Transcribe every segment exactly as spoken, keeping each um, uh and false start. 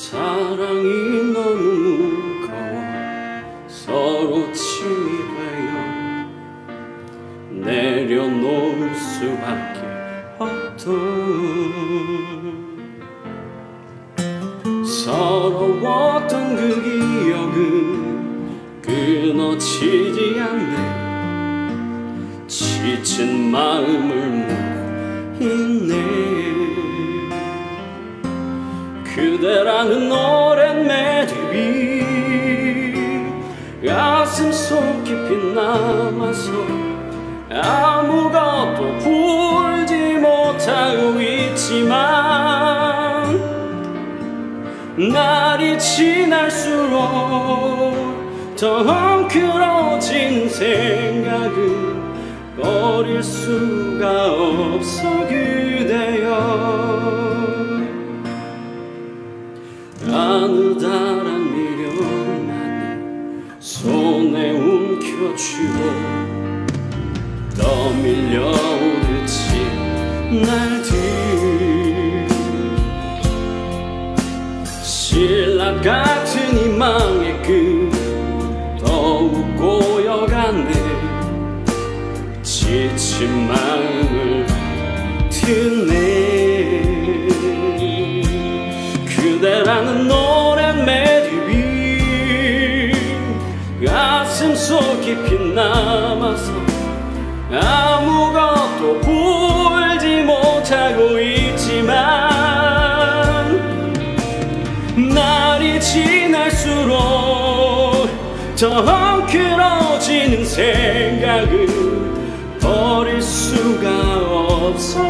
사랑이 너무 무거워 서로 짐이 되어 내려놓을 수밖에 없던 서러웠던 그 기억은 끊어지지 않네. 지친 마음을 묻고 있네. 그대라는 오랜 매듭이 가슴 속 깊이 남아서 아무것도 풀지 못하고 있지만 날이 지날수록 더 헝클어진 생각은 버릴 수가 없어 그대여. 아느다란 미련만이 손에 움켜쥐고 떠밀려오듯이 날들 신라 같은 희망의 끝 더욱 고여가네. 지친 마음을 듣네. 그대라는 오랜 매듭이 가슴 속 깊이 남아서 아무것도 풀지 못하고 있지만 날이 지날수록 더 헝클어지는 생각을 버릴 수가 없어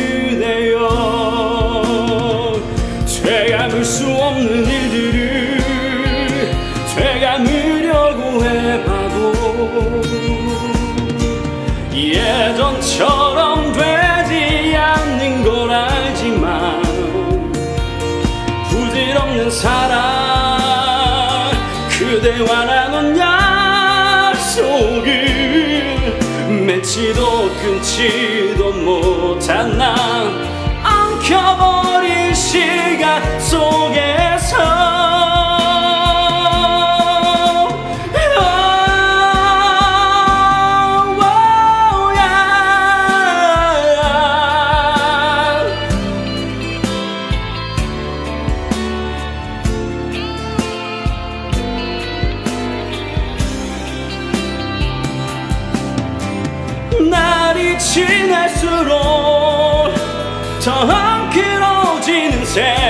그대여. 되감을 수 없는 일들을 되감으려고 해봐도 예전처럼 되지 않는 걸 알지만 부질없는 사랑 그대와 나눈 약속을 맺지도 끊지도 못한 난 엉켜버린 시간 속에서 날이 지날수록 더 헝클어지는 새